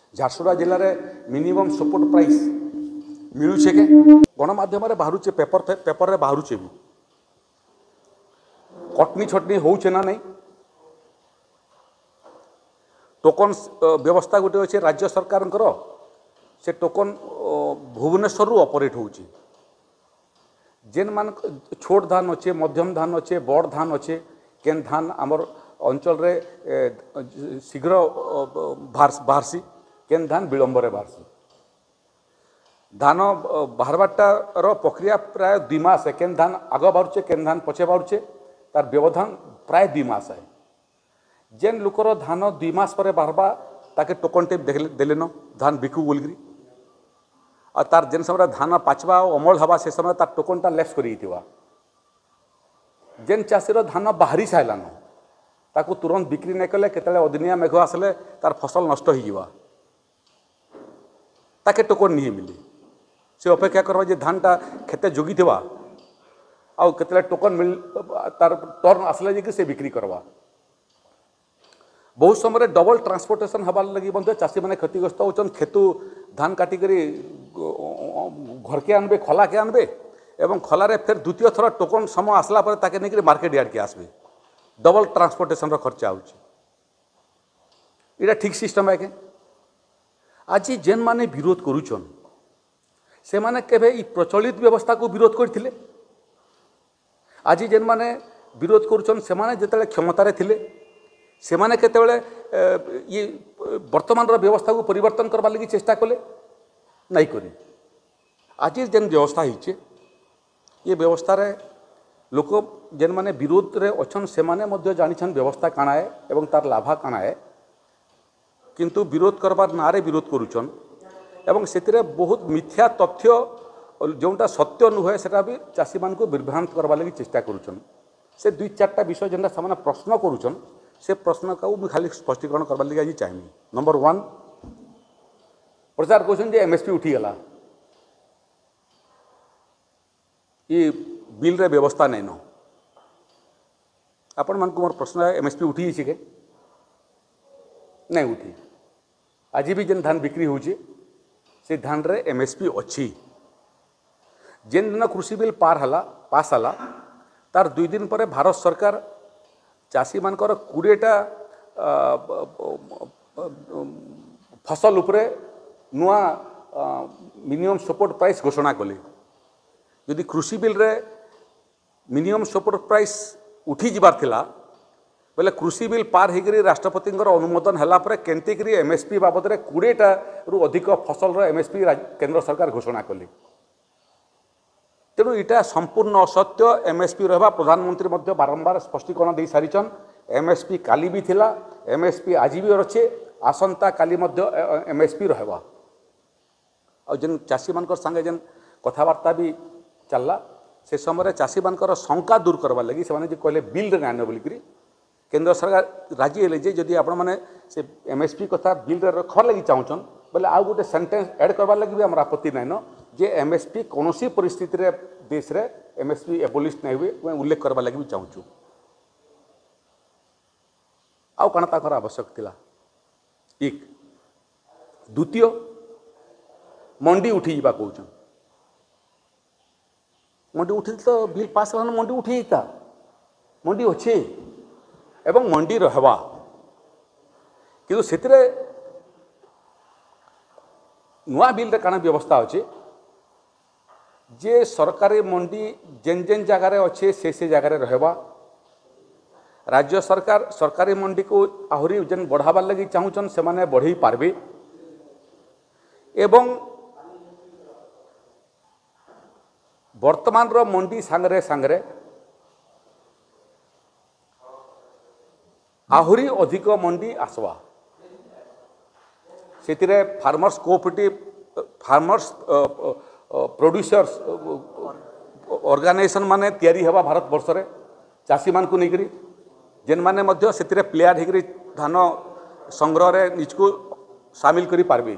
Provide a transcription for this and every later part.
झारसुगुड़ा जिले में minimum support price मिलूचे के गणमाध्यम बाहर पेपर बाहर भी कटनी छटनी होचे ना नहीं टोकन व्यवस्था गोटे अच्छे राज्य सरकार से टोकन भुवनेश्वर ऑपरेट होची जेन मान छोट धान अच्छे मध्यम धान अच्छे बड़ धान अच्छे केन धान आमर अंचल रे शीघ्र बाहरसी केन धान विलंबर बाहरसी धान बाहरबाटार प्रक्रिया प्राय 2 मास है केन धान आग बाहरुचे केन धान पछे बाहरुचे तार व्यवधान प्राय 2 मास है जेन लुकर धान 2 मास पर बाहरबा ताके टोकन टे देलेन धान बिकू बोलगिरी और तार जेन समय धान पाचवा अमल हवा से समय तार टोकन टा लेस करी थिवा जेन चाषीर धान बाहरी साइलान ताकू तुरंत बिक्री नहीं कले केतले अदिनिया मेघ आसले तार फसल नष्ट हो जीवा ताके टोकन नहीं मिली से अपेक्षा करवा जे धानटा खेते जोगी थिवा आउ केतले टोकन मिल तार टर्न आसले जे कि से बिक्री करवा बहुत समय डबल ट्रांसपोर्टेशन हबार लगी बंधु चाषी मैंने क्षतिग्रस्त होचन खेतु धान काटिकरी घर के आनबे खला के आनबे एवं खलारे फिर द्वितीय थर टोकन समय आसला पर ताके नहीं मार्केट यार्ड के आसबे डबल ट्रांसपोर्टेशन खर्चा होची इटा ठीक सिस्टम है के आज जेन माने विरोध करूचन से माने केबे ई प्रचलित व्यवस्था को विरोध करथिले आज जेन माने विरोध करूचन से माने जेतले क्षमतारे थिले से माने केतेबेले ये वर्तमान व्यवस्था को परिवर्तन करबा लगी चेष्टा कले नहीं करी आज जेन व्यवस्था होइचे ये व्यवस्था रे लोक जेन माने विरोध रे अछन से माने मध्य जानिछन व्यवस्था काना है एवं तार लाभा काना है किंतु विरोध करबार नारे विरोध करूचन एवं सेतिरे बहुत मिथ्या तथ्य जोटा सत्य नुहे सेटा भी चाषी मान को विभ्रांत करबा लगी चेष्टा करूचन से 2-4टा विषय जेनटा सामने प्रश्न करूचन से प्रश्न का मैं खाली स्पष्टीकरण करवार लगे आज चाहिए। नंबर 1 प्रचार कौन एमएसपी उठीगला ये बिल रे व्यवस्था नहीं न आपण मान को मोर प्रश्न है एमएसपी उठी के नहीं उठी आज भी जेन धान बिक्री होची से धान रे एमएसपी अच्छी जेन दिन कृषि बिल पास हला तार 2 दिन पर भारत सरकार चाषी मानकर 20टा फसल उपरे नुआ मिनिमम सपोर्ट प्राइस घोषणा कले यदि कृषि बिल रे मिनिमम सपोर्ट प्राइस उठी जिबार थिला बोले कृषि बिल पार होकर राष्ट्रपति अनुमोदन है केंतिकी एमएसपी बाबद 20टा रु अधिक फसल रो एमएसपी केंद्र सरकार घोषणा कले तेणु इटा संपूर्ण असत्य एमएसपी रहा प्रधानमंत्री मध्य बारंबार स्पष्टीकरण दे सारीचन एमएसपी काली भी थिला एमएसपी आज भी अच्छे आसंता काली मध्य एमएसपी रहा और जेन चाषी मान संगे जेन कथबार्ता भी चलला से समय चाषी मान शंका दूर करवा लगी से कहले बिल रे आने बोलिकी केंद्र सरकार राजी है जे जदि आपण मैंने से एमएसपी कथा बिल रे रखवार लगी चाहून बोले आउ गोटे सेंटेंस ऐड करवार लगी भी आम आपत्ति नाइन जे एमएसपी कौन सी परिस्थिति रे देश रे एमएसपी एबोलिश नहीं हुए उल्लेख करवा लगी भी चाहूँ आउ कण ताकर आवश्यक थिला एक द्वितीय मंडी उठी जा कहूँ मंडी उठी तो बिल पास होना मंडी उठी था मंडी अच्छे एवं मंडी रहवा किंतु सेतिरे नुआ बिल रे काना व्यवस्था अच्छे जे सरकारी मंडी जेन जेन जगार अच्छे से जगार रहवा राज्य सरकार सरकारी मंडी को आहरी जेन बढ़ावार लगी चाहून से माने बढ़ई पारबे एवं वर्तमान रो मंडी सांगरे सांगरे आहरी अधिक मंडी आसवा से farmers cooperative farmers producers organisation माने तैयारी हवा भारत वर्ष रे चाषी मान को लेकरी जेन माने मध्य से प्लेयर होकर धान संग्रह रे निजको सामिल करी पारबे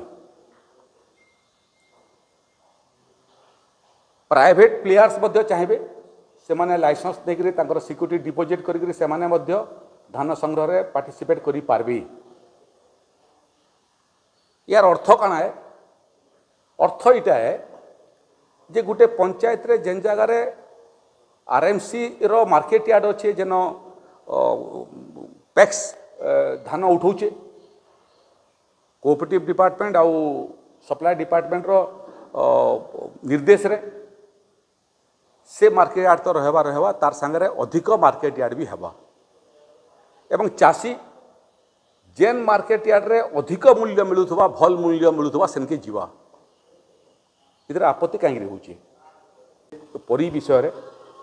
प्राइवेट प्लेयर्स मध्य चाहिए से माने लाइसेंस देकरी तांकर सिक्यूरिटी डिपोजिट करी से माने मध्य धान संग्रह रे पार्टिसिपेट करी पारबे यार अर्थ काना है अर्थ इटा है जे गोटे पंचायत रे जेन जगार आरएमसी रो मार्केट यार्ड अच्छे जेन पैक्स धान उठाऊे कोऑपरेटिव डिपार्टमेंट आउ सप्लाई डिपार्टमेंट रो निर्देश रे से मार्केट यार्ड तो रहवा तार संगे अधिक मार्केट यार्ड भी हेबा एवं चाषी जेन मार्केट यार्ड रे अधिक मूल्य मिलुथबा भल मूल्य मिलुथबा सेनके जीवा इधर आपत्ति कहीं होचे परी विषय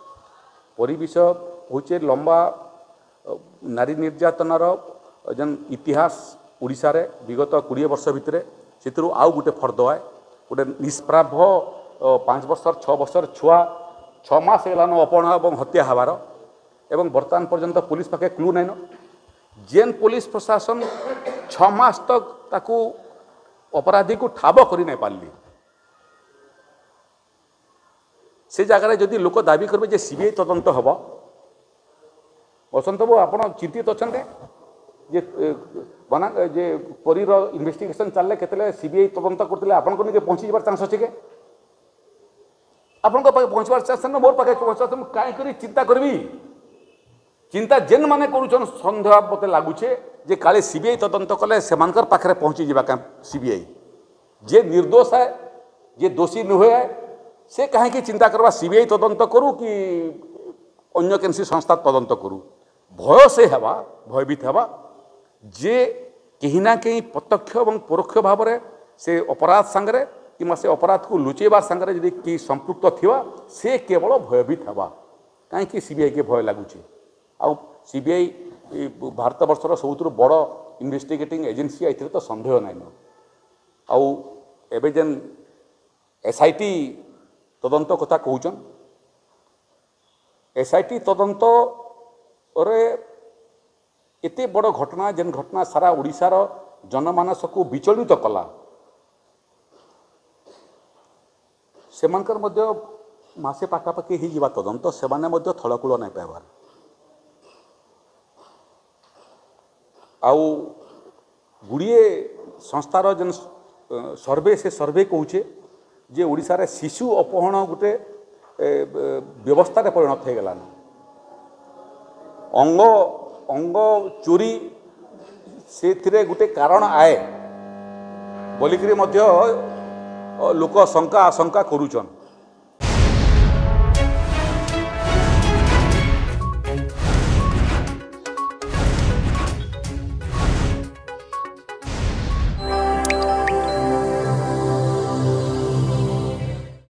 होचे लंबा नारी निर्यातनार जन इतिहास उड़ीसा रे विगत 20 वर्ष भितर से आउ गोटे फर्द है गोटे निष्प्राभ 5 वर्षर 6 वर्षर छुआ 6 मास हेलान अपहरण और हत्या हबार एवं बर्तमान पर्यंत पुलिस पाखे क्लू नाइन जेन पुलिस प्रशासन 6 मास तक ताकू अपराधी को ठाब कर नहीं पारली से जगार जदि लोक दाबी करेंगे जे सीबीआई तदंत हम बसंत बाबू आप चिंतित अच्छा जे बना जे परीर इन्वेस्टिगेशन चलले केतले सीबीआई तदंत करते आपन को नहीं पहुँची जाबार चांस अच्छे के आपन पाखे पहुँचबार चांस ना मोर पाखे पहुँचा कहीं कर चिंता करबी चिंता जेन माने करुछन सन्देह मते लगुचे जे काले सीबीआई तदंत कले सेमानकर पाखरे पहुँची जावा क्या सीबीआई जे निर्दोष है जे दोषी नुहे है से कहीं चिंता करवा सीबीआई तदंत करू कि अन्य केनसी संस्था तदंत करू भय से हेबा भयभीत हेबा जे कहीं ना कहीं प्रत्यक्ष और परोक्ष भाव में से अपराध सांगरे कि से अपराध को लुचेबार सांगरे यदि कि संपृक्त थिवा से केवल भयभीत हेबा कहीं सीबीआई के भय लगुचे आ सीबीआई भारत वर्षर सबुठ बड़ इन्वेस्टिगेटिंग एजेंसी आई तो संदेह नाइन आउ एबे जेन एसआईटी तदंत कथा कहउचन एसआईटी तदंत रे एते बड़ घटना जेन घटना सारा ओडिशार जनमानस को विचलित कला सेमानकर मध्य मासे पाखापाखि ही जीवा तदंत सेमाने मध्य थलकूल नहीं पाइबार आउ गुड़िए संस्थार जेन सर्वे से सर्वे कहूचे जे ओडिशा रे शिशु अपहरण गोटे व्यवस्था रे परिणत हो गलान अंग अंग चोरी से गोटे कारण आए बोलिक लोक शंका आशंका करुचन